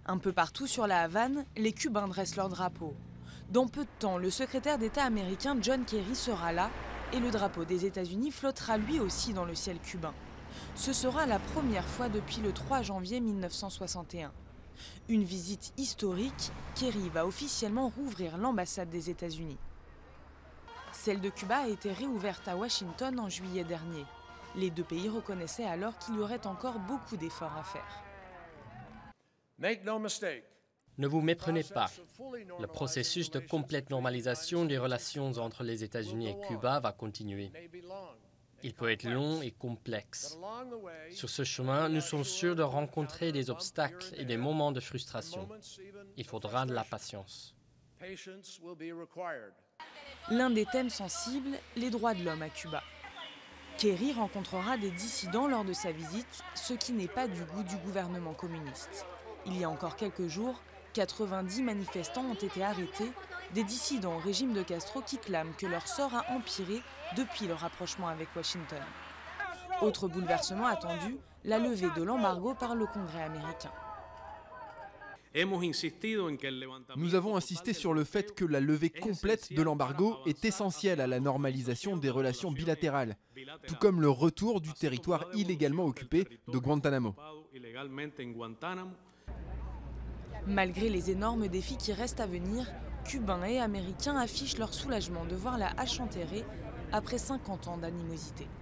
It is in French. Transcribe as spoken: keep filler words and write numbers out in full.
Un peu partout sur la Havane, les Cubains dressent leur drapeau. Dans peu de temps, le secrétaire d'État américain John Kerry sera là et le drapeau des États-Unis flottera lui aussi dans le ciel cubain. Ce sera la première fois depuis le trois janvier mille neuf cent soixante et un. Une visite historique, Kerry va officiellement rouvrir l'ambassade des États-Unis. Celle de Cuba a été réouverte à Washington en juillet dernier. Les deux pays reconnaissaient alors qu'il y aurait encore beaucoup d'efforts à faire. Ne vous méprenez pas. Le processus de complète normalisation des relations entre les États-Unis et Cuba va continuer. Il peut être long et complexe. Sur ce chemin, nous sommes sûrs de rencontrer des obstacles et des moments de frustration. Il faudra de la patience. L'un des thèmes sensibles, les droits de l'homme à Cuba. Kerry rencontrera des dissidents lors de sa visite, ce qui n'est pas du goût du gouvernement communiste. Il y a encore quelques jours, quatre-vingt-dix manifestants ont été arrêtés, des dissidents au régime de Castro qui clament que leur sort a empiré depuis le rapprochement avec Washington. Autre bouleversement attendu, la levée de l'embargo par le Congrès américain. Nous avons insisté sur le fait que la levée complète de l'embargo est essentielle à la normalisation des relations bilatérales, tout comme le retour du territoire illégalement occupé de Guantanamo. Malgré les énormes défis qui restent à venir, Cubains et Américains affichent leur soulagement de voir la hache enterrée après cinquante ans d'animosité.